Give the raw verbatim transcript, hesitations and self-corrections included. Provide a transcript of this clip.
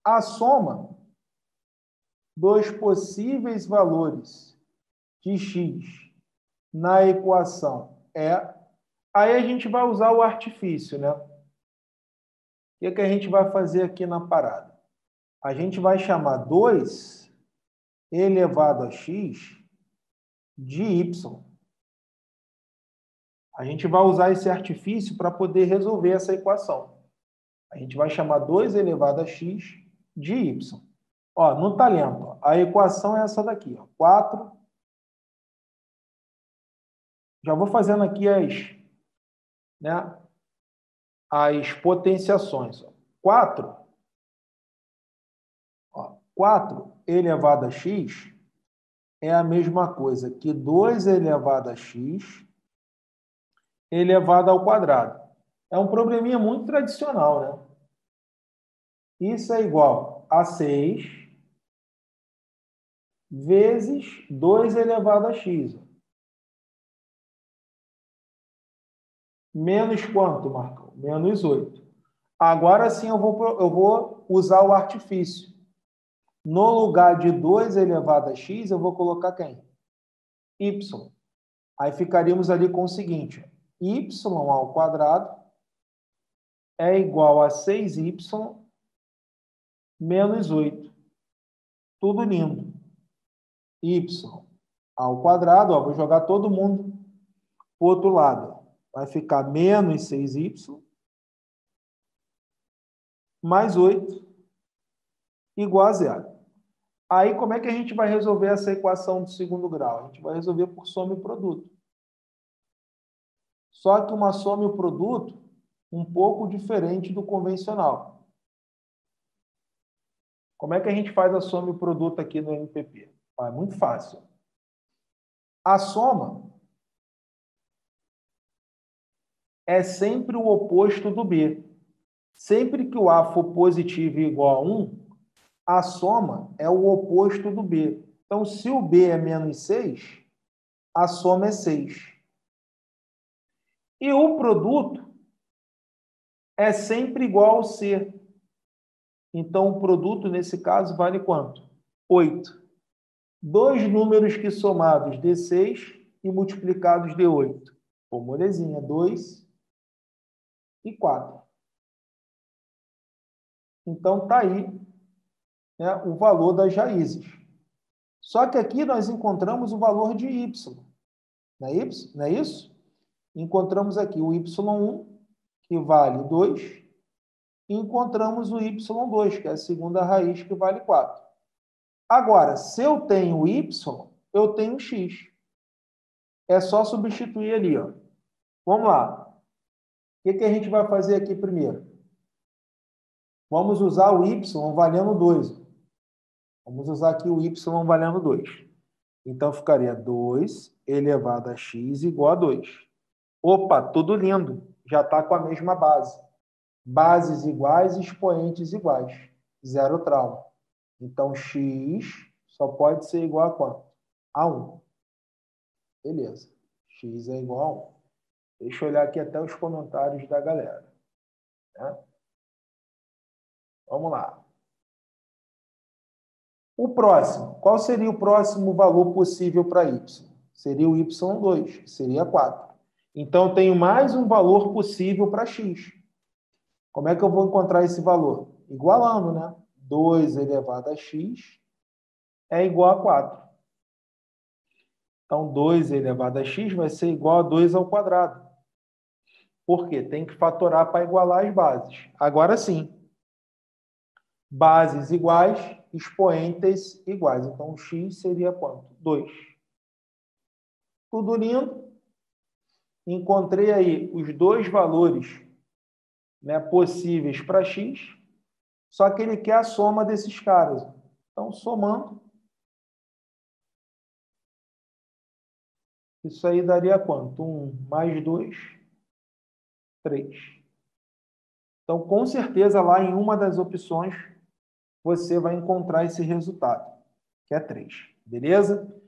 A soma dos possíveis valores de x na equação é... Aí a gente vai usar o artifício, né? O que, que a gente vai fazer aqui na parada? A gente vai chamar dois elevado a x de y. A gente vai usar esse artifício para poder resolver essa equação. A gente vai chamar dois elevado a x de y. Ó, no talento, ó, a equação é essa daqui, ó, quatro. Já vou fazendo aqui as, né, as potenciações. Ó. quatro, ó, quatro elevado a x é a mesma coisa que dois elevado a x elevado ao quadrado. É um probleminha muito tradicional, né? Isso é igual a seis vezes dois elevado a x. Menos quanto, Marcão? Menos oito. Agora sim eu vou, eu vou usar o artifício. No lugar de dois elevado a x, eu vou colocar quem? Y. Aí ficaríamos ali com o seguinte. Y ao quadrado é igual a seis y menos oito. Tudo lindo. Y ao quadrado, ó, vou jogar todo mundo para o outro lado. Vai ficar menos seis y mais oito igual a zero. Aí, como é que a gente vai resolver essa equação do segundo grau? A gente vai resolver por soma e produto. Só que uma soma e produto um pouco diferente do convencional. Como é que a gente faz a soma e produto aqui no M P P? É muito fácil. A soma é sempre o oposto do B. Sempre que o A for positivo e igual a um, a soma é o oposto do B. Então, se o B é menos seis, a soma é seis. E o produto é sempre igual ao C. Então, o produto, nesse caso, vale quanto? oito. Dois números que somados dê seis e multiplicados dê oito. Pô, molezinha, dois e quatro. Então, está aí, né, o valor das raízes. Só que aqui nós encontramos o valor de y. Não é isso? Não é isso? Encontramos aqui o y um, que vale dois, e encontramos o y dois, que é a segunda raiz, que vale quatro. Agora, se eu tenho y, eu tenho x. É só substituir ali, ó. Vamos lá. O que, que a gente vai fazer aqui primeiro? Vamos usar o y valendo dois. Vamos usar aqui o y valendo dois. Então, ficaria dois elevado a x igual a dois. Opa, tudo lindo. Já está com a mesma base. Bases iguais, expoentes iguais. Zero trauma. Então, x só pode ser igual a quanto? A um. Beleza. X é igual a um. Deixa eu olhar aqui até os comentários da galera. Né? Vamos lá. O próximo. Qual seria o próximo valor possível para y? Seria o y dois. Seria quatro. Então, eu tenho mais um valor possível para x. Como é que eu vou encontrar esse valor? Igualando, né? dois elevado a x é igual a quatro. Então, dois elevado a x vai ser igual a dois ao quadrado. Por quê? Tem que fatorar para igualar as bases. Agora sim. Bases iguais, expoentes iguais. Então, o x seria quanto? dois. Tudo lindo. Encontrei aí os dois valores, né, possíveis para x, só que ele quer a soma desses caras. Então, somando, isso aí daria quanto? um mais dois, três. Então, com certeza, lá em uma das opções, você vai encontrar esse resultado, que é três. Beleza?